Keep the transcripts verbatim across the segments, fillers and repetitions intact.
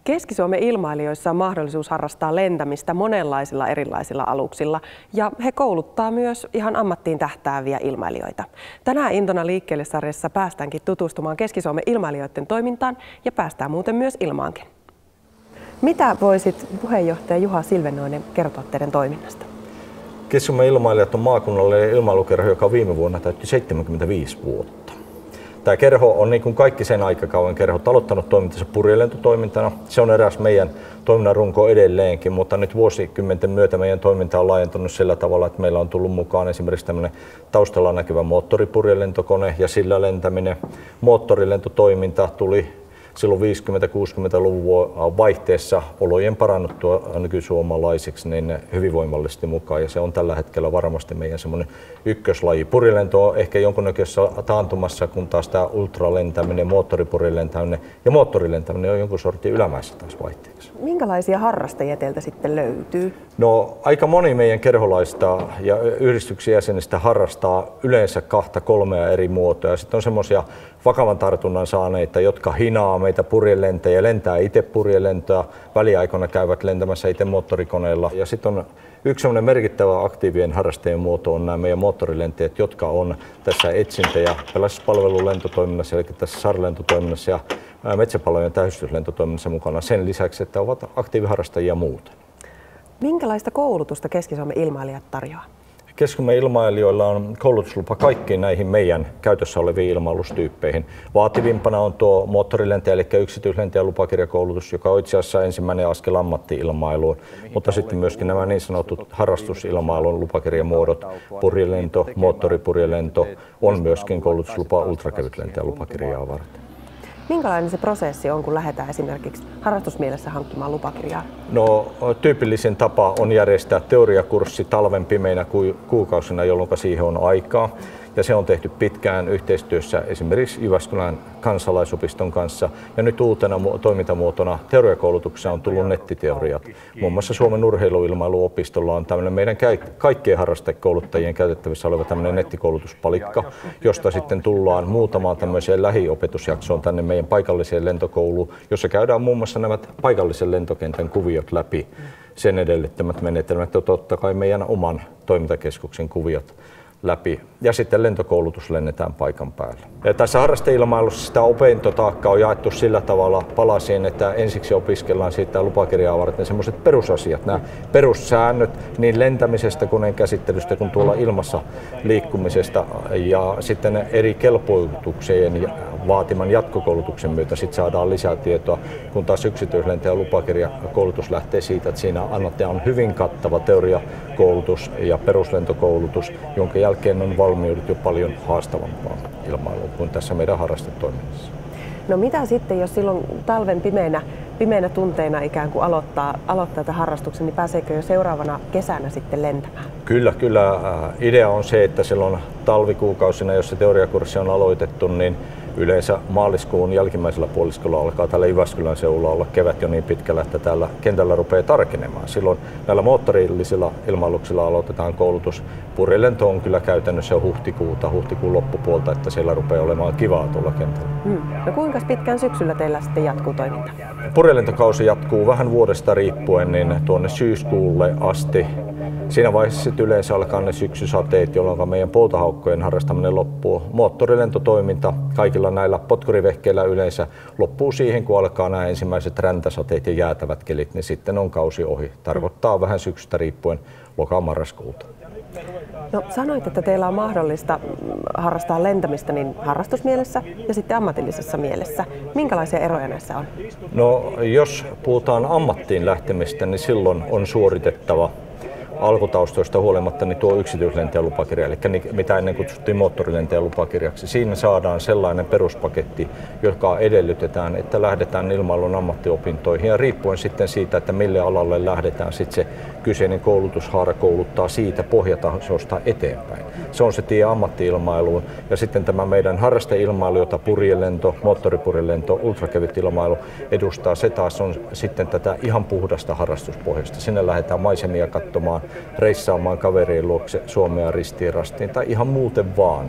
Keski-Suomen ilmailijoissa on mahdollisuus harrastaa lentämistä monenlaisilla erilaisilla aluksilla ja he kouluttaa myös ihan ammattiin tähtääviä ilmailijoita. Tänään Intona liikkeelle -sarjassa päästäänkin tutustumaan Keski-Suomen ilmailijoiden toimintaan ja päästään muuten myös ilmaankin. Mitä voisit puheenjohtaja Juha Silvennoinen kertoa teidän toiminnasta? Keski-Suomen ilmailijat on maakunnallinen ilmailukerho, joka viime vuonna täytti seitsemänkymmentäviisi vuotta. Tämä kerho on niin kuin kaikki sen aikakauden kerhot aloittanut toimintansa purjelentotoimintana. Se on eräs meidän toiminnan runko edelleenkin, mutta nyt vuosikymmenten myötä meidän toiminta on laajentunut sillä tavalla, että meillä on tullut mukaan esimerkiksi tämmöinen taustalla näkyvä moottoripurjelentokone ja sillä lentäminen. Moottorilentotoiminta tuli silloin viisikymmentä-kuusikymmentäluvun vaihteessa olojen parannuttua nykysuomalaisiksi niin hyvin voimallisesti mukaan, ja se on tällä hetkellä varmasti meidän semmoinen ykköslaji. Purjelento on ehkä jonkunnäköisessä taantumassa, kun taas tämä ultralentäminen, moottoripurjelentäminen ja moottorilentäminen on jonkun sortin ylämäessä taas vaihteeksi. Minkälaisia harrastajia teiltä sitten löytyy? No, aika moni meidän kerholaista ja yhdistyksen jäsenistä harrastaa yleensä kahta kolmea eri muotoa. Sitten on semmoisia vakavan tartunnan saaneita, jotka hinaa meitä purjelentäjiä, lentää itse purjelentoa, väliaikoina käyvät lentämässä itse moottorikoneilla. Ja sitten on yksi semmoinen merkittävä aktiivien harrastajien muoto on nämä meidän moottorilentäjät, jotka on tässä etsintä- ja pelastuspalvelulentotoiminnassa, eli tässä S A R-lentotoiminnassa ja metsäpalojen tähystyslentotoiminnassa mukana sen lisäksi, että ovat aktiiviharrastajia muuten. Minkälaista koulutusta Keski-Suomen ilmailijat tarjoaa? Keski-Suomen ilmailijoilla on koulutuslupa kaikkiin näihin meidän käytössä oleviin ilmailustyyppeihin. Vaativimpana on tuo moottorilentäjä, eli yksityislentäjän lupakirjakoulutus, joka on itse asiassa ensimmäinen askel ammatti-ilmailuun, mutta sitten myöskin nämä niin sanotut harrastusilmailun lupakirjamuodot, purjelento, moottoripurjelento, on myöskin koulutuslupa ultrakevytlentäjän lupakirjaa varten. Minkälainen se prosessi on, kun lähdetään esimerkiksi harrastusmielessä hankkimaan lupakirjaa? No, tyypillisin tapa on järjestää teoriakurssi talven pimeinä kuukausina, jolloin siihen on aikaa. Ja se on tehty pitkään yhteistyössä esimerkiksi Jyväskylän kansalaisopiston kanssa. Ja nyt uutena toimintamuotona teoriakoulutuksessa on tullut nettiteoriat. Muun muassa Suomen urheiluilmailuopistolla on tämmöinen meidän kaikkien harrastekouluttajien käytettävissä oleva tämmöinen nettikoulutuspalikka, josta sitten tullaan muutamaan tämmöiseen lähiopetusjaksoon tänne meidän paikalliseen lentokouluun, jossa käydään muun muassa nämä paikallisen lentokentän kuviot läpi, sen edellyttämät menetelmät ja totta kai meidän oman toimintakeskuksen kuviot läpi. Ja sitten lentokoulutus lennetään paikan päällä. Ja tässä harrasteilmailussa sitä opintotaakkaa on jaettu sillä tavalla palasiin, että ensiksi opiskellaan siitä lupakirjaa varten sellaiset perusasiat, nämä perussäännöt niin lentämisestä, koneen käsittelystä kuin tuolla ilmassa liikkumisesta, ja sitten eri kelpoituksien vaatiman jatkokoulutuksen myötä sit saadaan lisää tietoa, kun taas yksityislentäjän lupakirjakoulutus lähtee siitä, että siinä annetaan hyvin kattava teoriakoulutus ja peruslentokoulutus, jonka jälkeen on valmiudet jo paljon haastavampaa ilmailua kuin tässä meidän harrastetoiminnassa. No mitä sitten, jos silloin talven pimeinä, pimeinä tunteina ikään kuin aloittaa, aloittaa tämän harrastuksen, niin pääseekö jo seuraavana kesänä sitten lentämään? Kyllä, kyllä. Idea on se, että silloin talvikuukausina, jos se teoriakurssi on aloitettu, niin yleensä maaliskuun jälkimmäisellä puoliskolla alkaa täällä Jyväskylän seudulla olla kevät jo niin pitkällä, että täällä kentällä rupeaa tarkenemaan. Silloin näillä moottorillisilla ilmailuksilla aloitetaan koulutus. Purjelento on kyllä käytännössä huhtikuuta, huhtikuun loppupuolta, että siellä rupeaa olemaan kivaa tuolla kentällä. Hmm. No kuinka pitkään syksyllä teillä sitten jatkuu toiminta? Purjelentokausi jatkuu vähän vuodesta riippuen niin tuonne syyskuulle asti. Siinä vaiheessa sitten yleensä alkaa ne syksysateet, jolloin meidän poutahaukkojen harrastaminen loppuu. Moottorilentotoiminta kaikilla näillä potkurivehkeillä yleensä loppuu siihen, kun alkaa nämä ensimmäiset räntäsateet ja jäätävät kelit, niin sitten on kausi ohi. Tarkoittaa vähän syksystä riippuen loka-marraskuuta. No, sanoit, että teillä on mahdollista harrastaa lentämistä niin harrastusmielessä ja sitten ammatillisessa mielessä. Minkälaisia eroja näissä on? No, jos puhutaan ammattiin lähtemistä, niin silloin on suoritettava alkutaustoista huolimatta niin tuo yksityislentäjän lupakirja, eli mitä ennen kutsuttiin moottorilentäjän lupakirjaksi. Siinä saadaan sellainen peruspaketti, joka edellytetään, että lähdetään ilmailun ammattiopintoihin, ja riippuen sitten siitä, että mille alalle lähdetään, sitten se kyseinen koulutushaara kouluttaa siitä pohjatasosta eteenpäin. Se on se tie ammatti-ilmailuun, ja sitten tämä meidän harrasteilmailu, jota purjelento, moottoripurjelento, ultrakevytilmailu edustaa, se taas on sitten tätä ihan puhdasta harrastuspohjasta. Sinne lähdetään maisemia katsomaan, reissaamaan kaverien luokse Suomea ristiin rastiin tai ihan muuten vaan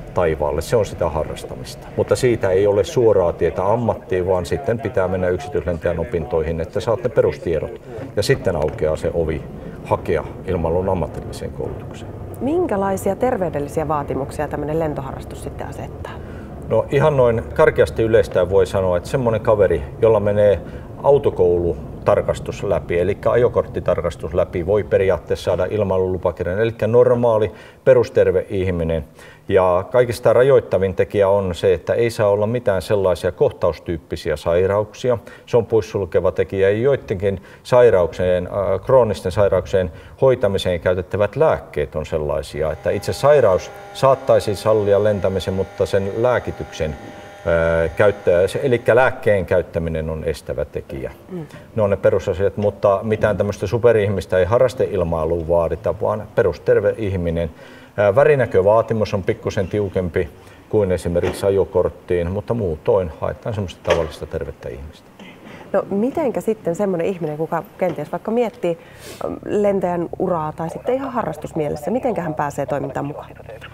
taivaalle. Se on sitä harrastamista. Mutta siitä ei ole suoraa tietä ammattiin, vaan sitten pitää mennä yksityislentäjän opintoihin, että saat ne perustiedot. Ja sitten aukeaa se ovi hakea ilmailun ammatilliseen koulutukseen. Minkälaisia terveydellisiä vaatimuksia tämmöinen lentoharrastus sitten asettaa? No ihan noin karkeasti yleistään voi sanoa, että semmoinen kaveri, jolla menee autokoulutarkastus läpi, eli ajokorttitarkastus läpi, voi periaatteessa saada ilmailulupakirjan, eli normaali perusterve ihminen. Ja kaikista rajoittavin tekijä on se, että ei saa olla mitään sellaisia kohtaustyyppisiä sairauksia. Se on poissulkeva tekijä. Ja joidenkin sairauksien, äh, kroonisten sairauksien hoitamiseen käytettävät lääkkeet on sellaisia, että itse sairaus saattaisi sallia lentämisen, mutta sen lääkityksen äh, käyttö, eli lääkkeen käyttäminen on estävä tekijä. Mm. Ne on ne perusasiat, mutta mitään tämmöistä superihmistä ei harrasteilmailuun vaadita, vaan perusterve ihminen. Värinäkövaatimus on pikkusen tiukempi kuin esimerkiksi ajokorttiin, mutta muutoin haetaan semmoista tavallista tervettä ihmistä. No mitenkä sitten semmoinen ihminen, kuka kenties vaikka miettii lentäjän uraa tai sitten ihan harrastusmielessä, mitenkä hän pääsee toimintaan mukaan?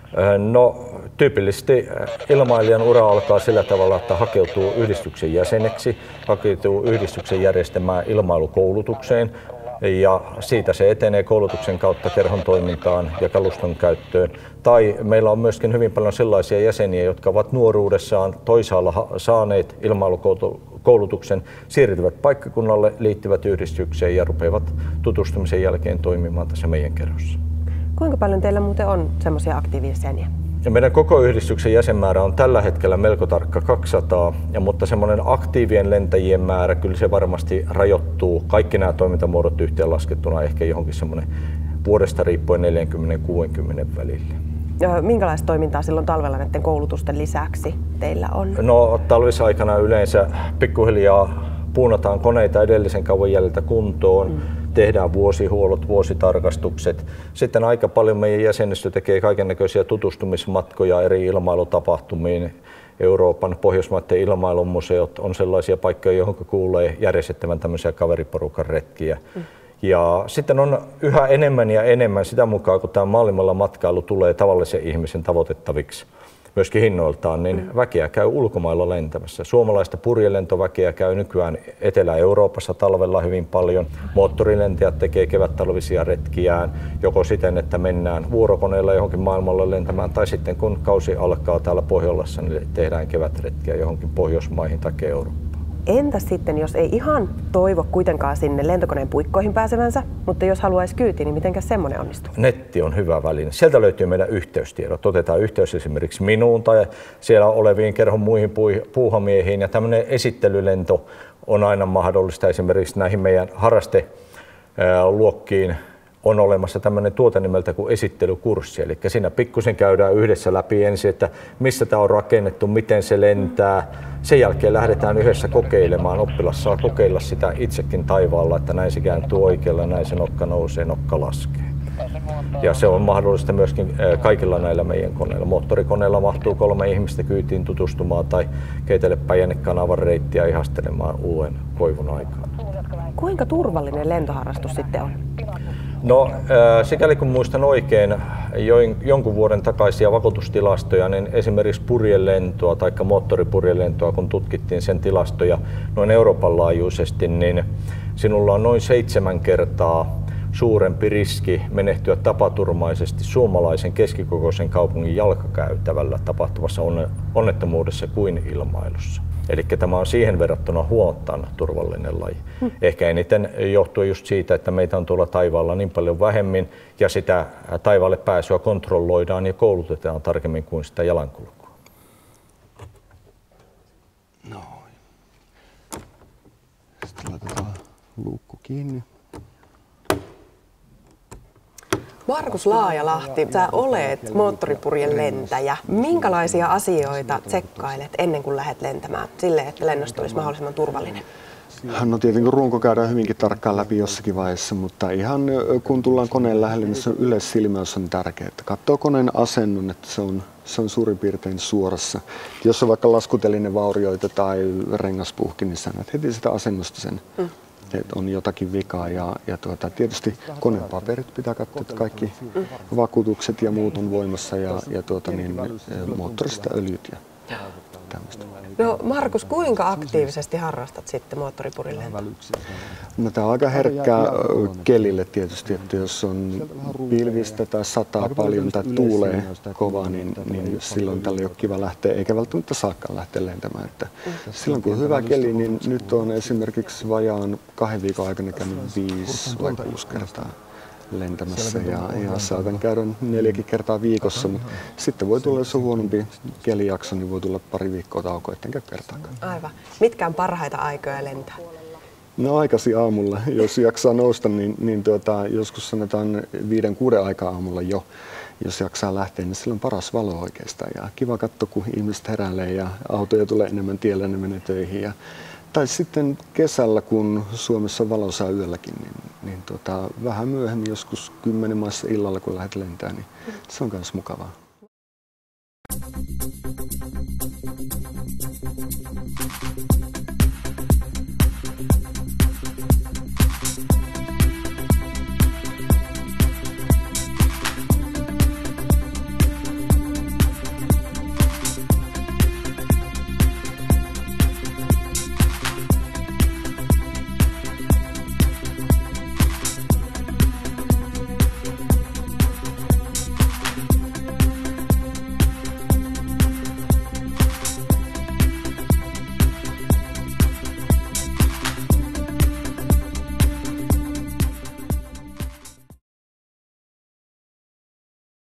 No tyypillisesti ilmailijan ura alkaa sillä tavalla, että hakeutuu yhdistyksen jäseneksi, hakeutuu yhdistyksen järjestämään ilmailukoulutukseen. Ja siitä se etenee koulutuksen kautta kerhon toimintaan ja kaluston käyttöön. Tai meillä on myöskin hyvin paljon sellaisia jäseniä, jotka ovat nuoruudessaan toisaalla saaneet ilmailukoulutuksen, siirtyvät paikkakunnalle, liittyvät yhdistykseen ja rupeavat tutustumisen jälkeen toimimaan tässä meidän kerhossa. Kuinka paljon teillä muuten on semmoisia aktiivisia? Ja meidän koko yhdistyksen jäsenmäärä on tällä hetkellä melko tarkka kaksisataa, ja, mutta semmoinen aktiivien lentäjien määrä, kyllä se varmasti rajoittuu, kaikki nämä toimintamuodot yhteenlaskettuna ehkä johonkin semmoinen vuodesta riippuen neljäkymmentä kuusikymmentä välillä. Ja minkälaista toimintaa silloin talvella näiden koulutusten lisäksi teillä on? No talvisaikana yleensä pikkuhiljaa puunataan koneita edellisen kauan jäljiltä kuntoon. Mm. Tehdään vuosihuollot, vuositarkastukset. Sitten aika paljon meidän jäsenistö tekee kaikennäköisiä tutustumismatkoja eri ilmailutapahtumiin. Euroopan, Pohjoismaiden ilmailumuseot on sellaisia paikkoja, johon kuulee järjestettävän tämmöisiä kaveriporukan retkiä. Mm. Ja sitten on yhä enemmän ja enemmän sitä mukaan, kun tämä maailmalla matkailu tulee tavallisen ihmisen tavoitettaviksi, myöskin hinnoiltaan, niin mm. väkeä käy ulkomailla lentämässä. Suomalaista purjelentoväkeä käy nykyään Etelä-Euroopassa talvella hyvin paljon. Moottorilentäjät tekee kevättalvisia retkiään, joko siten, että mennään vuorokoneella johonkin maailmalle lentämään, tai sitten kun kausi alkaa täällä Pohjolassa, niin tehdään kevätretkiä johonkin Pohjoismaihin tai Eurooppaan. Entä sitten, jos ei ihan toivo kuitenkaan sinne lentokoneen puikkoihin pääsevänsä, mutta jos haluaisi kyytiin, niin mitenkä semmoinen onnistuu? Netti on hyvä väline. Sieltä löytyy meidän yhteystiedot. Otetaan yhteys esimerkiksi minuun tai siellä oleviin kerhon muihin puuhamiehiin. Ja tämmöinen esittelylento on aina mahdollista esimerkiksi näihin meidän harrasteluokkiin. On olemassa tämmöinen tuote nimeltä kuin esittelykurssi, eli siinä pikkusen käydään yhdessä läpi ensin, että missä tämä on rakennettu, miten se lentää. Sen jälkeen lähdetään yhdessä kokeilemaan. Oppilas saa kokeilla sitä itsekin taivaalla, että näin se kääntyy oikealla, näin se nokka nousee, nokka laskee. Ja se on mahdollista myöskin kaikilla näillä meidän koneilla. Moottorikoneella mahtuu kolme ihmistä kyytiin tutustumaan tai keitelle Päijänne-kanavan reittiä ihastelemaan uuden koivun aikaan. Kuinka turvallinen lentoharrastus sitten on? No, sikäli kun muistan oikein jonkun vuoden takaisia vakuutustilastoja, niin esimerkiksi purjelentoa tai moottoripurjelentoa, kun tutkittiin sen tilastoja noin Euroopan laajuisesti, niin sinulla on noin seitsemän kertaa suurempi riski menehtyä tapaturmaisesti suomalaisen keskikokoisen kaupungin jalkakäytävällä tapahtuvassa onnettomuudessa kuin ilmailussa. Eli tämä on siihen verrattuna huomattavan turvallinen laji. Hmm. Ehkä eniten johtuu just siitä, että meitä on tuolla taivaalla niin paljon vähemmin ja sitä taivaalle pääsyä kontrolloidaan ja koulutetaan tarkemmin kuin sitä jalankulkua. Noin. Sitten laitetaan luukku kiinni. Markus Laajalahti, sä olet moottoripurjen lentäjä. Minkälaisia asioita tsekkailet ennen kuin lähdet lentämään sille, että lennosta olisi mahdollisimman turvallinen? No tietenkin runko käydään hyvinkin tarkkaan läpi jossakin vaiheessa, mutta ihan kun tullaan koneen lähelle, niin se yleissilmäys on tärkeää. Katsoo koneen asennon, että se on, se on suurin piirtein suorassa. Jos on vaikka laskuteline vaurioita tai rengaspuhki, niin sä näet heti sitä asennosta sen, mm. että on jotakin vikaa. Ja, ja tuota, tietysti konepaperit pitää katsoa, että kaikki vakuutukset ja muut on voimassa ja, ja tuota, niin, moottorista öljyt ja tämmöistä. No Markus, kuinka aktiivisesti harrastat sitten moottoripurilentoa? No, tämä on aika herkkää kelille tietysti, että jos on pilvistä tai sataa paljon tai tuulee kovaa, niin, niin silloin tällä ei ole kiva lähteä, eikä välttämättä saakkaan lähteä lentämään. Että silloin kun on hyvä keli, niin nyt on esimerkiksi vajaan kahden viikon aikana käynyt viisi vai kuusi kertaa lentämässä ja, ja saatan käydä neljäkin kertaa viikossa, mutta sitten voi tulla, jos on huonompi kelijakso, niin voi tulla pari viikkoa taukoa, etten käy kertaakaan. Aivan. Mitkä on parhaita aikoja lentää? No aikaisin aamulla, jos jaksaa nousta, niin, niin tuota, joskus sanotaan viiden kuuden aikaa aamulla jo, jos jaksaa lähteä, niin silloin paras valo oikeastaan. Ja kiva katsoa, kun ihmiset heräilee ja autoja tulee enemmän tielle ja ne menee töihin. Ja, tai sitten kesällä, kun Suomessa on valoisaa yölläkin, niin, niin tuota, vähän myöhemmin, joskus kymmenen maissa illalla, kun lähdet lentämään, niin se on myös mukavaa.